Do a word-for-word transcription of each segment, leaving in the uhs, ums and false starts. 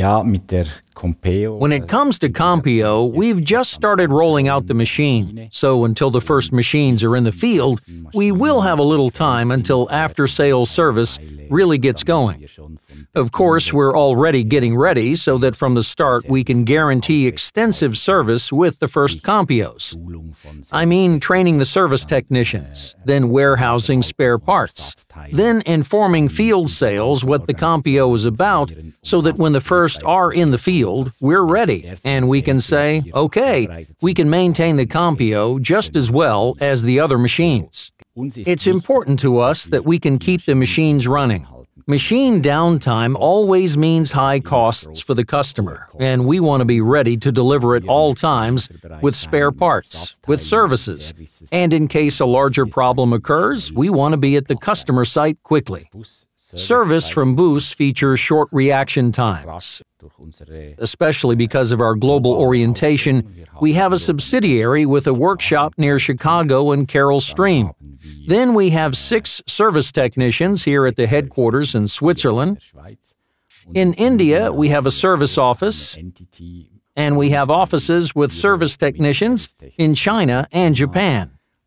When it comes to COMPEO, we've just started rolling out the machine, so until the first machines are in the field, we will have a little time until after-sales service really gets going. Of course, we're already getting ready so that from the start we can guarantee extensive service with the first COMPEOs. I mean training the service technicians, then warehousing spare parts, then informing field sales what the COMPEO is about so that when the first are in the field, we're ready and we can say, okay, we can maintain the COMPEO just as well as the other machines. It's important to us that we can keep the machines running. Machine downtime always means high costs for the customer, and we want to be ready to deliver at all times with spare parts, with services, and in case a larger problem occurs, we want to be at the customer site quickly. Service from Buss features short reaction times. Especially because of our global orientation, we have a subsidiary with a workshop near Chicago and Carroll Stream. Then we have six service technicians here at the headquarters in Switzerland. In India, we have a service office, and we have offices with service technicians in China and Japan.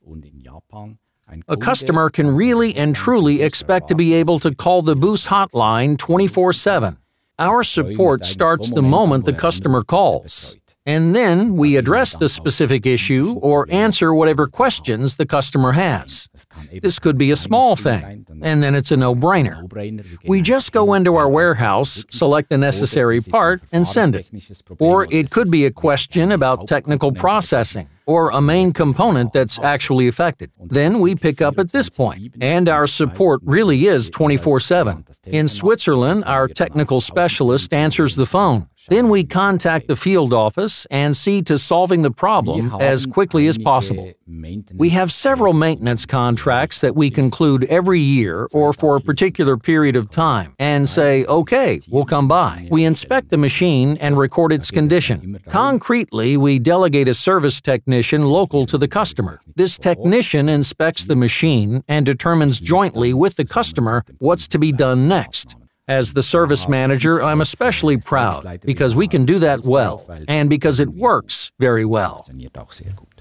A customer can really and truly expect to be able to call the Buss hotline twenty-four seven. Our support starts the moment the customer calls, and then we address the specific issue or answer whatever questions the customer has. This could be a small thing, and then it's a no-brainer. We just go into our warehouse, select the necessary part, and send it. Or it could be a question about technical processing, or a main component that's actually affected. Then we pick up at this point, and our support really is twenty-four seven. In Switzerland, our technical specialist answers the phone. Then we contact the field office and see to solving the problem as quickly as possible. We have several maintenance contracts that we conclude every year or for a particular period of time and say, okay, we'll come by. We inspect the machine and record its condition. Concretely, we delegate a service technician local to the customer. This technician inspects the machine and determines jointly with the customer what's to be done next. As the service manager, I'm especially proud because we can do that well and because it works very well.